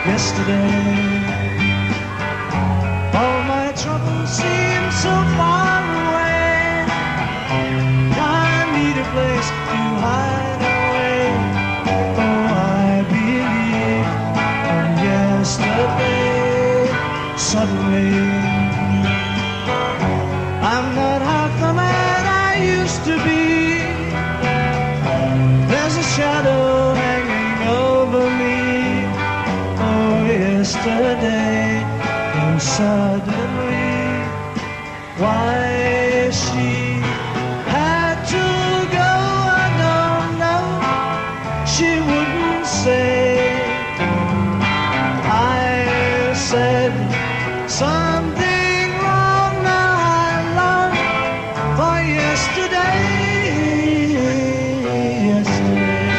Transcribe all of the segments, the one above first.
yesterday. All my troubles seem so far away. I need a place to hide away. Oh, I believe in yesterday. Suddenly, I'm not half the man I used to be. There's a shadow hanging over me. Oh, yesterday, and suddenly, why she had to go, I don't know. She wouldn't say. I said something wrong. Now I long for yesterday. Yesterday,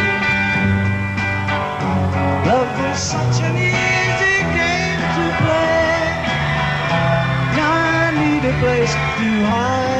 love was such an easy game to play. Now I need a place to hide.